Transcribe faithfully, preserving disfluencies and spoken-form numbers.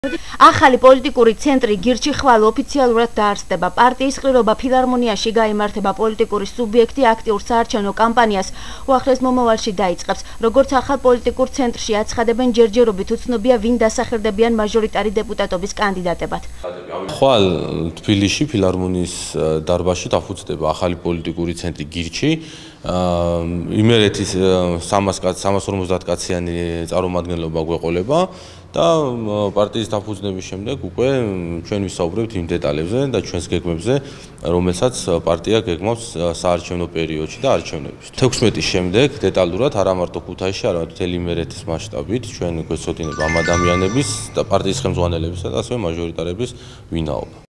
ახალი პოლიტიკური ცენტრი გირჩი ხვალ ოფიციალურად დაარსდება. პარტიის ყრილობა ფილარმონიაში გაიმართება. პოლიტიკური სუბიექტი აქტიურ საარჩევნო კამპანიას უახლეს მომავალში დაიწყებს. როგორც ახალ პოლიტიკურ ცენტრში აცხადებენ, ჯერჯერობით უცნობია, ვინ დასახელდებიან მაჟორიტარი დეპუტატობის კანდიდატებად. ხვალ თბილისში ფილარმონიის დარბაზში დაფუძნდება ახალი პოლიტიკური ცენტრი გირჩი. იმერეთის სამას ორმოცდაათ კაციანი წარმომადგენლობა გვეყოლება და პარტიის დაფუძნების შემდეგ უკვე ჩვენ ვისაუბრებთ იმ დეტალებზე და ჩვენს გეგმებზე, რომელსაც პარტია გეგმავს საარჩევნო პერიოდში და არჩევნებში. თექვსმეტის შემდეგ დეტალურად არა მარტო ქუთაისში, არამედ მთელი იმერეთის მასშტაბით ჩვენ გვეცოდინება ამ ადამიანების და პარტიის ხელმძღვანელებისა და ასევე მაჟორიტარების ვინაობა.